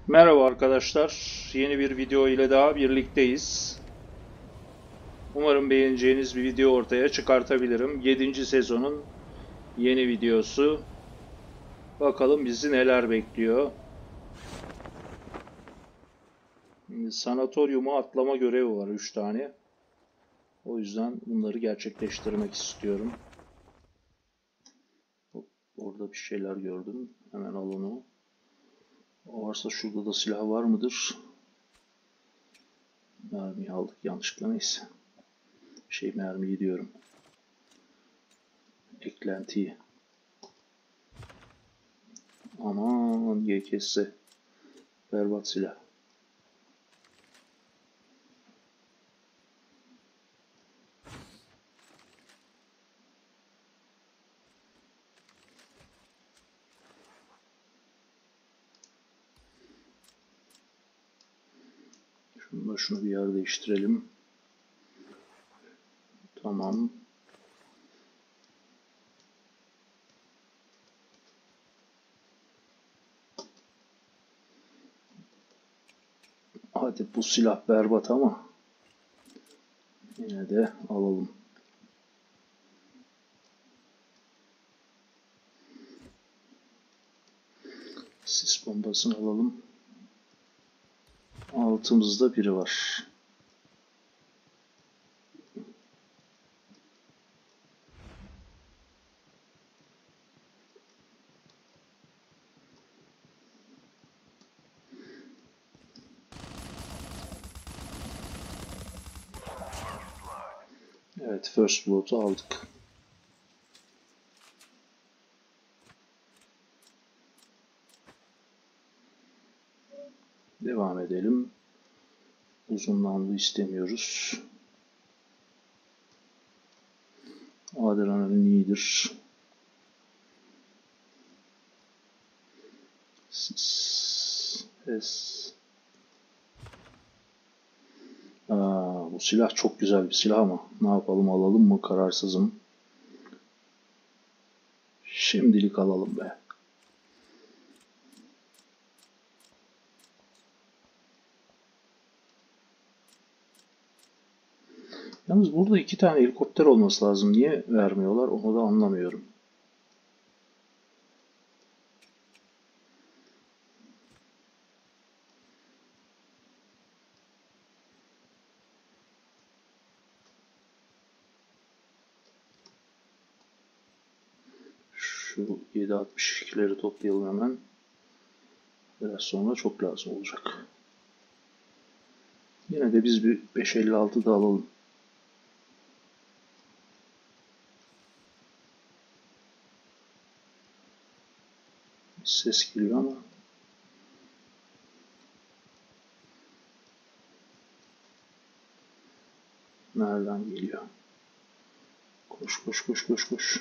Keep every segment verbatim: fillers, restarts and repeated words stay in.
Merhaba arkadaşlar. Yeni bir video ile daha birlikteyiz. Umarım beğeneceğiniz bir video ortaya çıkartabilirim. Yedinci sezonun yeni videosu. Bakalım bizi neler bekliyor. Sanatoryumu atlama görevi var üç tane. O yüzden bunları gerçekleştirmek istiyorum. Orada bir şeyler gördüm. Hemen al onu. O varsa şurada da silah var mıdır? Mermiyi aldık yanlışlıkla, neyse. Şey mermiyi diyorum. Eklentiyi. Aman G K S. Berbat silah. Şunu, şunu bir yer değiştirelim. Tamam. Hadi, bu silah berbat ama yine de alalım. Sis bombasını alalım. Altımızda biri var. Evet, First Blood'u aldık. Devam edelim. Uzun namlu istemiyoruz. Adrenalin iyidir. Sis. Es. Aa, bu silah çok güzel bir silah ama ne yapalım, alalım mı, kararsızım. Şimdilik alalım be. Yalnız burada iki tane helikopter olması lazım. Niye vermiyorlar onu da anlamıyorum. Şu yedi altmış ikileri toplayalım hemen. Biraz sonra çok lazım olacak. Yine de biz bir beş elli altı da alalım. Ses geliyor ama nereden geliyor? Koş koş koş koş koş.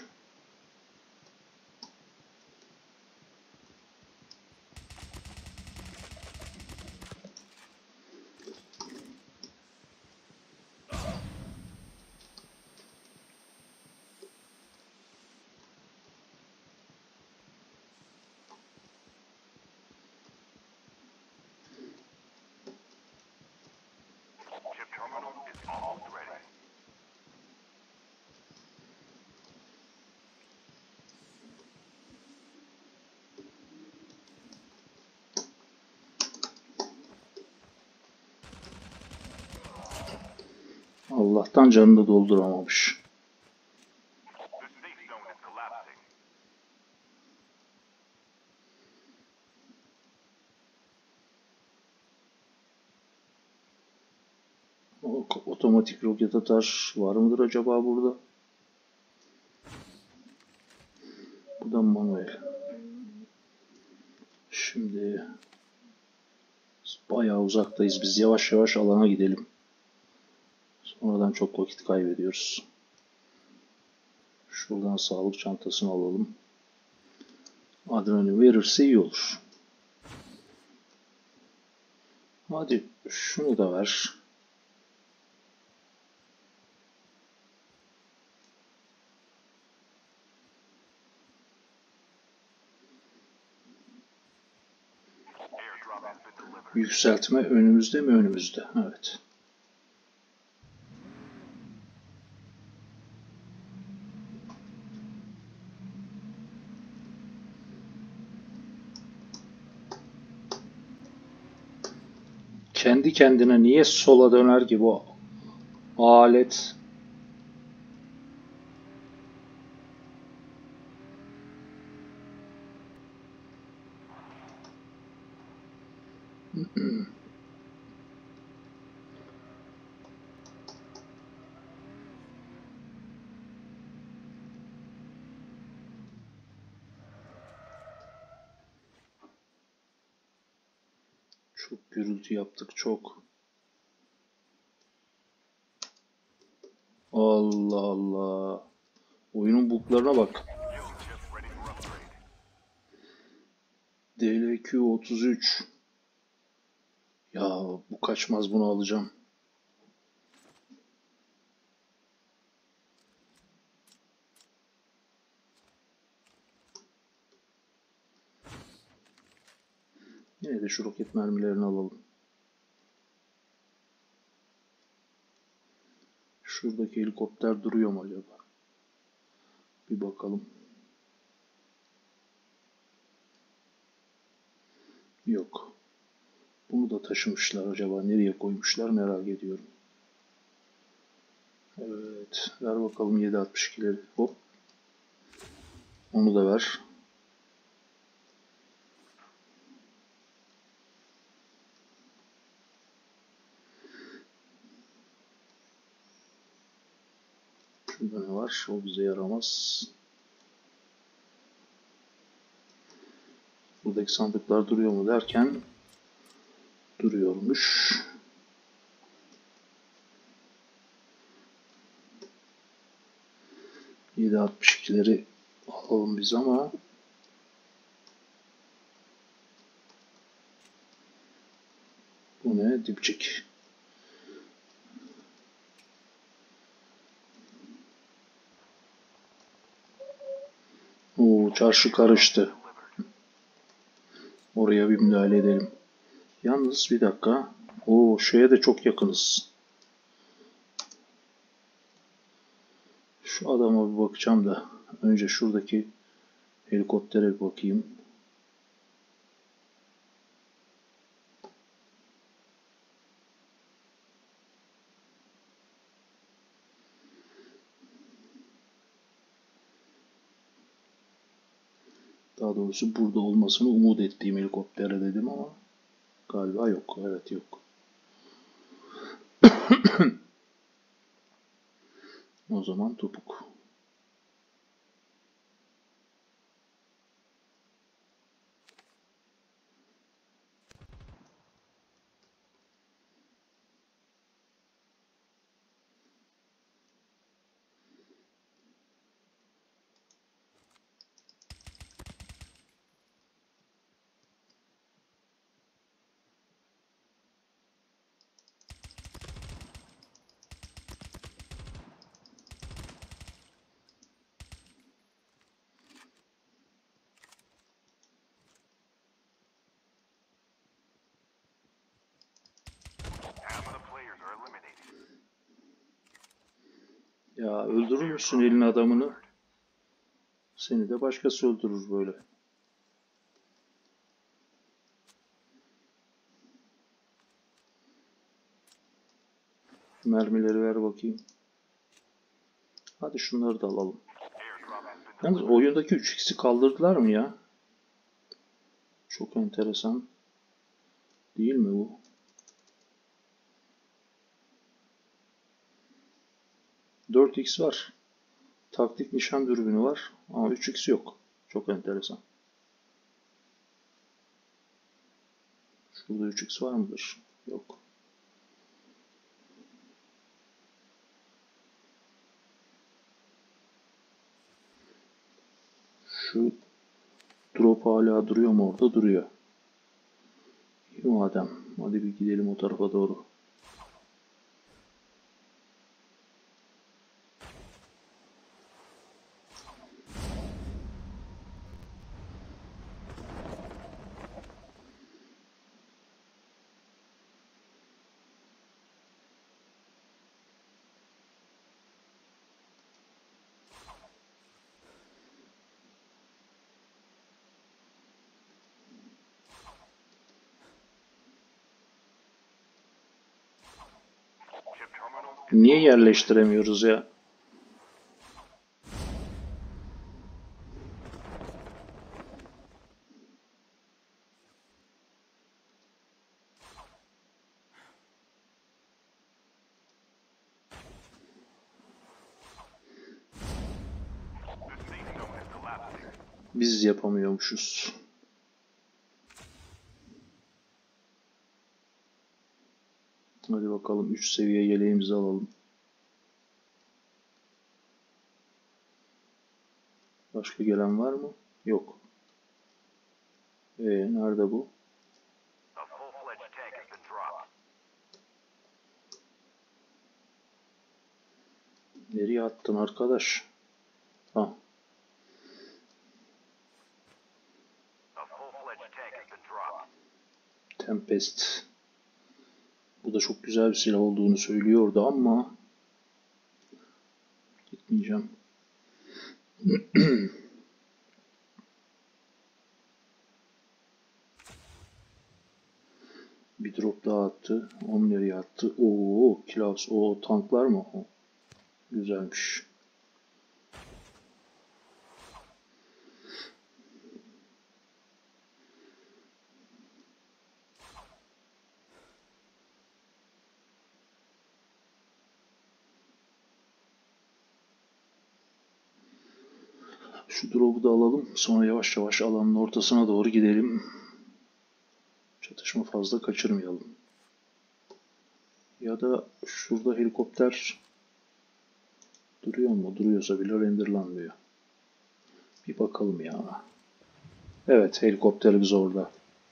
Allah'tan canını dolduramamış. O, otomatik roket atar var mıdır acaba burada? Bu da manuel. Şimdi bayağı uzaktayız. Biz yavaş yavaş alana gidelim. Sonradan çok vakit kaybediyoruz. Şuradan sağlık çantasını alalım. Adrenalin verirse iyi olur. Hadi şunu da ver. Yükseltme önümüzde mi? Önümüzde. Evet. Kendi kendine niye sola döner ki bu alet? Çok gürültü yaptık, çok. Allah Allah. Oyunun buglarına bak. D L Q otuz üç. Ya bu kaçmaz, bunu alacağım. Yine de şu roket mermilerini alalım. Şuradaki helikopter duruyor mu acaba? Bir bakalım. Yok. Bunu da taşımışlar acaba. Nereye koymuşlar merak ediyorum. Evet. Ver bakalım yedi altmış ikileri. Hop. Onu da ver. Şurada ne var? O bize yaramaz. Buradaki sandıklar duruyor mu derken duruyormuş. yedi altmış ikileri alalım biz ama bu ne? Dipçik. Oo, çarşı karıştı. Oraya bir müdahale edelim. Yalnız bir dakika. Oo, şeye de çok yakınız. Şu adama bir bakacağım da. Önce şuradaki helikoptere bir bakayım. Daha doğrusu burada olmasını umut ettiğim helikoptere dedim ama galiba yok. Evet, yok. O zaman topuk. Ya öldürür müsün elin adamını? Seni de başkası öldürür böyle. Mermileri ver bakayım. Hadi şunları da alalım. Yalnız oyundaki üç x'i kaldırdılar mı ya? Çok enteresan. Değil mi bu? dört x var. Taktik nişan dürbünü var. Ama üç x yok. Çok enteresan. Şurada üç x var mıdır? Yok. Şu drop hala duruyor mu orada? Duruyor. İyi madem. Hadi bir gidelim o tarafa doğru. Niye yerleştiremiyoruz ya? Biz yapamıyormuşuz. Hadi bakalım üç seviye yeleğimizi alalım. Başka gelen var mı? Yok. Ee, nerede bu? Nereye attın arkadaş? Ha. Tempest. Bu da çok güzel bir silah olduğunu söylüyordu ama gitmeyeceğim. Bir drop daha attı. On nereye attı? Oo, Klaus. O tanklar mı? O. Güzelmiş. Şu drop'u da alalım. Sonra yavaş yavaş alanın ortasına doğru gidelim. Çatışma fazla kaçırmayalım. Ya da şurada helikopter duruyor mu? Duruyorsa bile renderlanmıyor. Bir bakalım ya. Evet, helikopterimiz orada.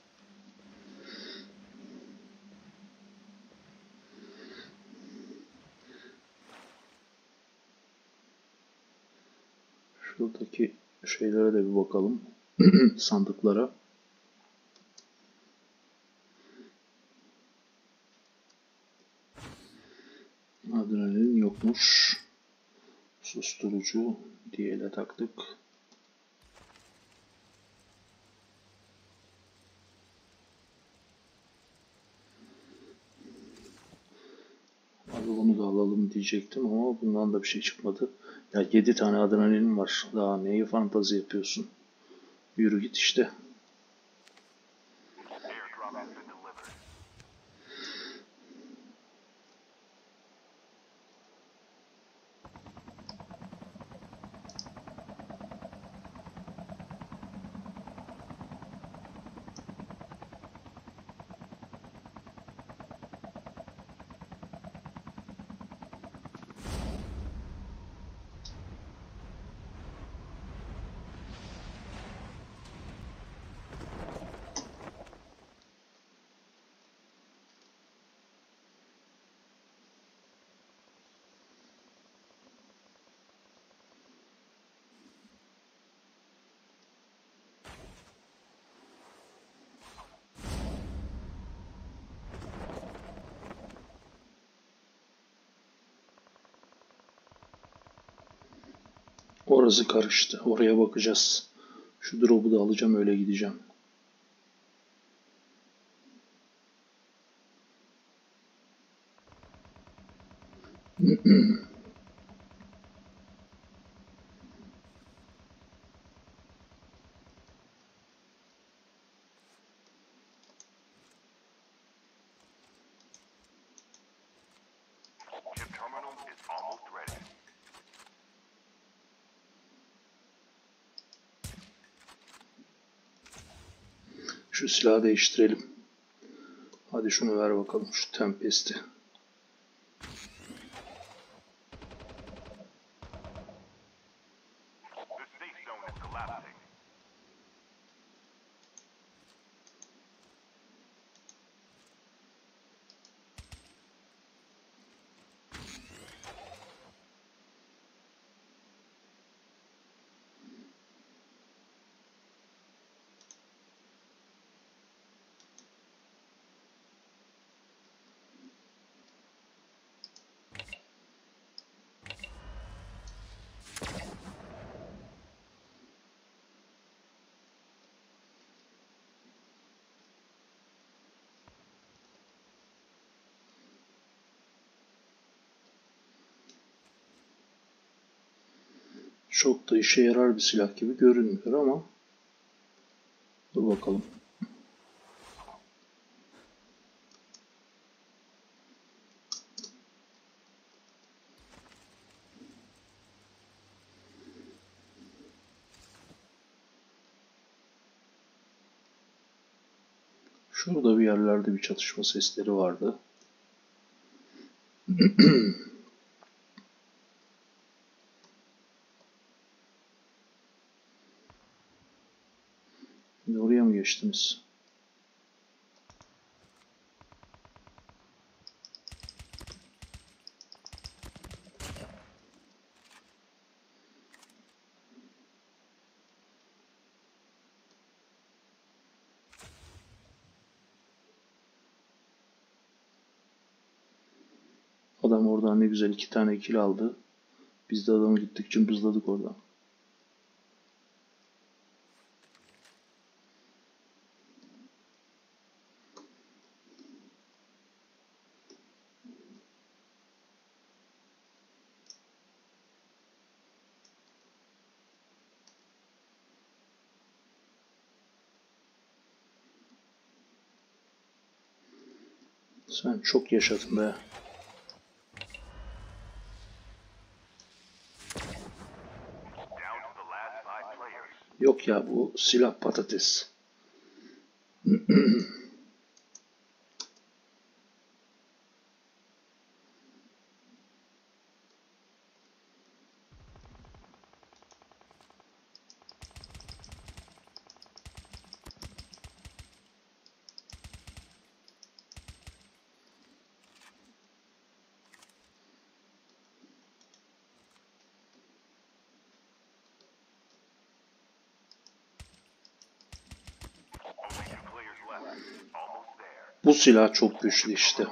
Şuradaki şeylere de bir bakalım. Sandıklara. Adrenalin yokmuş. Susturucu diye taktık. Abi bunu da alalım diyecektim ama bundan da bir şey çıkmadı. Ya yedi tane adrenalin var. Daha neyi fantazi yapıyorsun? Yürü git işte. Orası karıştı. Oraya bakacağız. Şu drop'u da alacağım, öyle gideceğim. Şu silahı değiştirelim. Hadi şunu ver bakalım, şu Tempest'i. Çok da işe yarar bir silah gibi görünmüyor ama dur bakalım. Şurada bir yerlerde bir çatışma sesleri vardı. Oraya mı geçtiniz? Adam oradan ne güzel iki tane kill aldı. Biz de adamı gittik cımbızladık oradan. Sen çok yaşadın be. Yok ya, bu silah patates. Bu silah çok güçlü işte.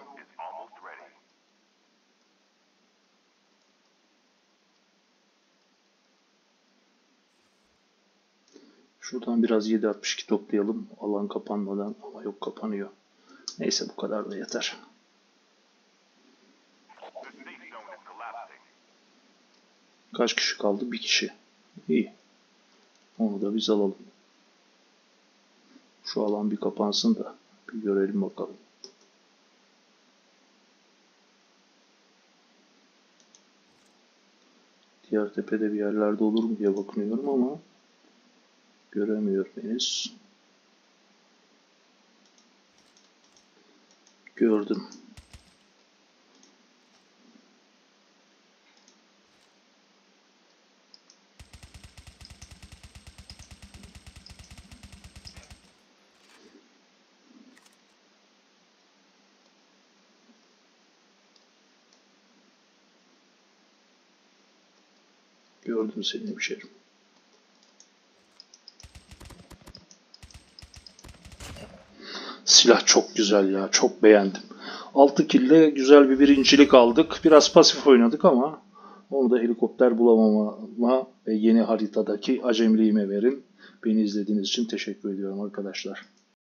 Şuradan biraz yedi altmış iki toplayalım. Alan kapanmadan, ama yok, kapanıyor. Neyse, bu kadar da yeter. Kaç kişi kaldı? Bir kişi. İyi. Onu da biz alalım. Şu alan bir kapansın da bir görelim bakalım. Diğer tepede bir yerlerde olur mu diye bakınıyorum ama göremiyorum henüz. Gördüm. Gördüm seni hemşerim. Silah çok güzel ya. Çok beğendim. altı kille güzel bir birincilik aldık. Biraz pasif oynadık ama onu da helikopter bulamama ve yeni haritadaki acemiliğime verin. Beni izlediğiniz için teşekkür ediyorum arkadaşlar.